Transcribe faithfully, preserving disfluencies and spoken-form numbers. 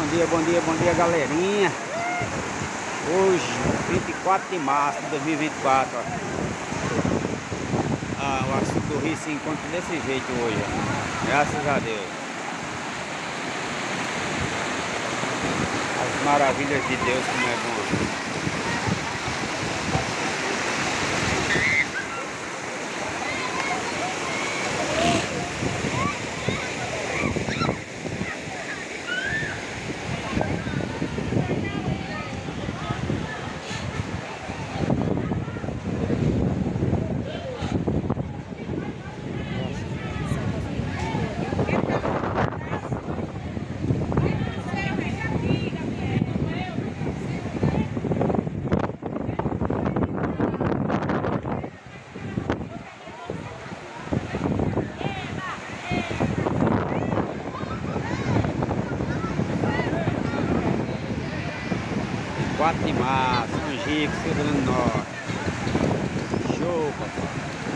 dia, bom dia, bom dia, galerinha. Hoje, vinte e quatro de março de dois mil e vinte e quatro, ó. Ah, o açude do rio se encontra desse jeito hoje, ó. Graças a Deus. As maravilhas de Deus, como é bom. quatro de março, Angico, Rio Grande do Norte. Show, papai.